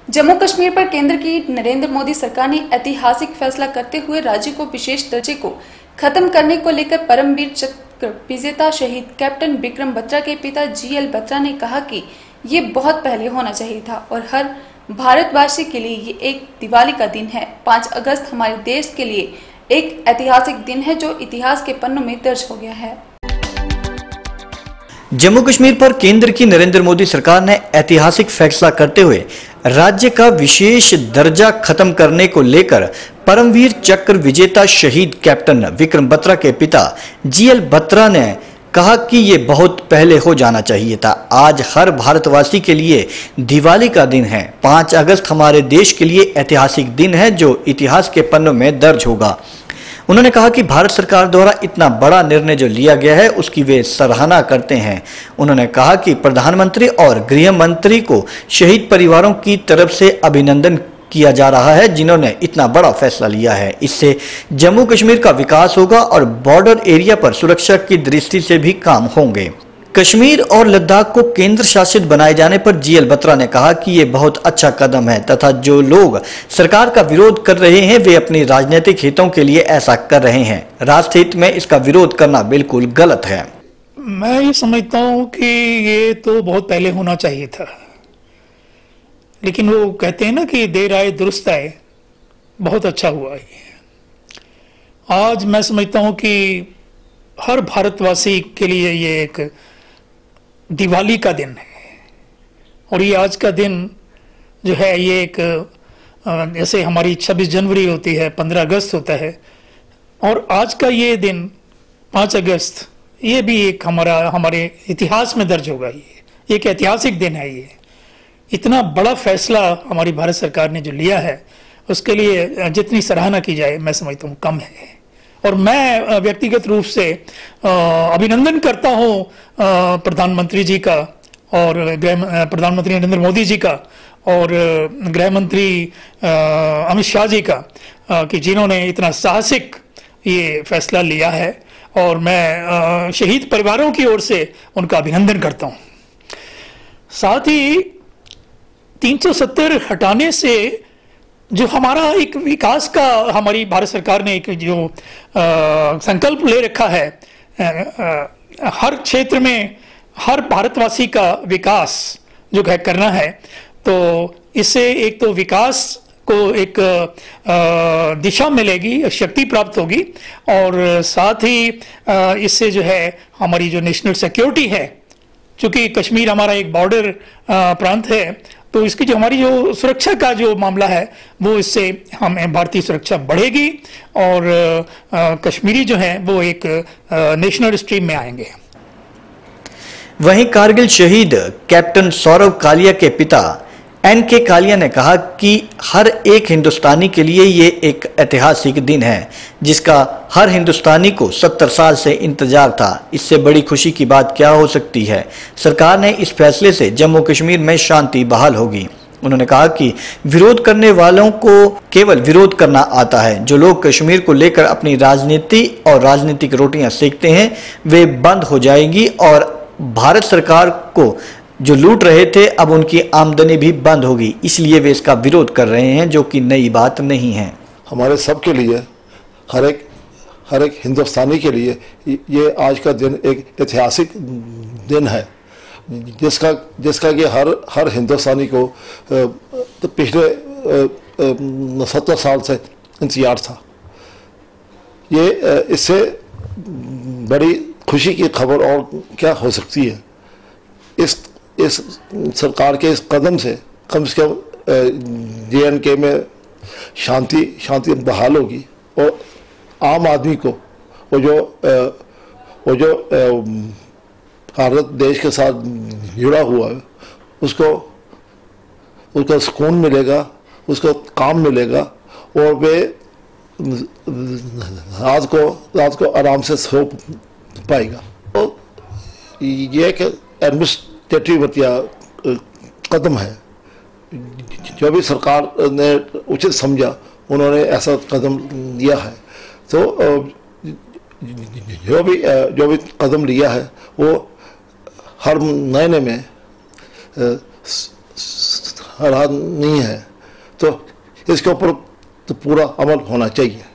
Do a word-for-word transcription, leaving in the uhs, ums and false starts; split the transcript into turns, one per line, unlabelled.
जम्मू कश्मीर पर केंद्र की नरेंद्र मोदी सरकार ने ऐतिहासिक फैसला करते हुए राज्य को विशेष दर्जे को खत्म करने को लेकर परमवीर चक्र विजेता शहीद कैप्टन विक्रम बत्रा के पिता जी एल बत्रा ने कहा कि ये बहुत पहले होना चाहिए था और हर भारतवासी के लिए ये एक दिवाली का दिन है। पाँच अगस्त हमारे देश के लिए एक ऐतिहासिक दिन है जो इतिहास के पन्नों में दर्ज हो गया है।
जम्मू कश्मीर पर केंद्र की नरेंद्र मोदी सरकार ने ऐतिहासिक फैसला करते हुए राज्य का विशेष दर्जा खत्म करने को लेकर परमवीर चक्र विजेता शहीद कैप्टन विक्रम बत्रा के पिता जी एल बत्रा ने कहा कि ये बहुत पहले हो जाना चाहिए था। आज हर भारतवासी के लिए दिवाली का दिन है। पाँच अगस्त हमारे देश के लिए ऐतिहासिक दिन है जो इतिहास के पन्नों में दर्ज होगा। उन्होंने कहा कि भारत सरकार द्वारा इतना बड़ा निर्णय जो लिया गया है उसकी वे सराहना करते हैं। उन्होंने कहा कि प्रधानमंत्री और गृह मंत्री को शहीद परिवारों की तरफ से अभिनंदन किया जा रहा है जिन्होंने इतना बड़ा फैसला लिया है। इससे जम्मू कश्मीर का विकास होगा और बॉर्डर एरिया पर सुरक्षा की दृष्टि से भी काम होंगे। कश्मीर और लद्दाख को केंद्र शासित बनाए जाने पर जी एल बत्रा ने कहा कि ये बहुत अच्छा कदम है तथा जो लोग सरकार का विरोध कर रहे हैं वे अपनी राजनीतिक हितों के लिए ऐसा कर रहे हैं। राष्ट्र हित में इसका विरोध करना बिल्कुल गलत है।
मैं ये समझता हूँ कि ये तो बहुत पहले होना चाहिए था, लेकिन वो कहते हैं ना कि देर आए दुरुस्त आए। बहुत अच्छा हुआ ये। आज मैं समझता हूँ कि हर भारतवासी के लिए ये एक दिवाली का दिन है और ये आज का दिन जो है ये एक जैसे हमारी छब्बीस जनवरी होती है, पंद्रह अगस्त होता है, और आज का ये दिन पाँच अगस्त ये भी एक हमारा हमारे इतिहास में दर्ज होगा। ये एक ऐतिहासिक दिन है। ये इतना बड़ा फैसला हमारी भारत सरकार ने जो लिया है उसके लिए जितनी सराहना की जाए मैं समझता हूँ कम है। और मैं व्यक्तिगत रूप से अभिनंदन करता हूँ प्रधानमंत्री जी का और गृह प्रधानमंत्री नरेंद्र मोदी जी का और गृह मंत्री अमित शाह जी का कि जिन्होंने इतना साहसिक ये फैसला लिया है, और मैं शहीद परिवारों की ओर से उनका अभिनंदन करता हूँ। साथ ही तीन सौ सत्तर हटाने से जो हमारा एक विकास का हमारी भारत सरकार ने एक जो आ, संकल्प ले रखा है, आ, आ, हर क्षेत्र में हर भारतवासी का विकास जो है करना है, तो इससे एक तो विकास को एक आ, दिशा मिलेगी, शक्ति प्राप्त होगी, और साथ ही आ, इससे जो है हमारी जो नेशनल सिक्योरिटी है, चूँकि कश्मीर हमारा एक बॉर्डर प्रांत है, तो इसकी जो हमारी जो सुरक्षा का जो मामला है वो इससे हमें भारतीय सुरक्षा बढ़ेगी और आ, कश्मीरी जो है वो एक नेशनल स्ट्रीम में आएंगे।
वहीं कारगिल शहीद कैप्टन सौरव कालिया के पिता एन के कालिया ने कहा कि हर एक हिंदुस्तानी के लिए ये एक ऐतिहासिक दिन है जिसका हर हिंदुस्तानी को सत्तर साल से इंतजार था। इससे बड़ी खुशी की बात क्या हो सकती है। सरकार ने इस फैसले से जम्मू कश्मीर में शांति बहाल होगी। उन्होंने कहा कि विरोध करने वालों को केवल विरोध करना आता है। जो लोग कश्मीर को लेकर अपनी राजनीति और राजनीतिक रोटियां सेकते हैं वे बंद हो जाएंगी और भारत सरकार को जो लूट रहे थे अब उनकी आमदनी भी बंद होगी, इसलिए वे इसका विरोध कर रहे हैं, जो कि नई बात नहीं है।
हमारे सब के लिए, हर एक हर एक हिंदुस्तानी के लिए ये आज का दिन एक ऐतिहासिक दिन है जिसका जिसका कि हर हर हिंदुस्तानी को तो पिछले सत्तर साल से इंतजार था। ये इससे बड़ी खुशी की खबर और क्या हो सकती है। इस इस सरकार के इस कदम से कम से कम जे एंड के में शांति शांति बहाल होगी और आम आदमी को वो जो वो जो भारत देश के साथ जुड़ा हुआ है उसको उसको सुकून मिलेगा, उसको काम मिलेगा और वे रात को रात को आराम से सो पाएगा। तो ये एक एडमिनिस्ट्रेटिव कदम है जो भी सरकार ने उचित समझा, उन्होंने ऐसा कदम लिया है। तो जो भी जो भी कदम लिया है वो हर महीने में सराहनीय है। तो इसके ऊपर तो पूरा अमल होना चाहिए।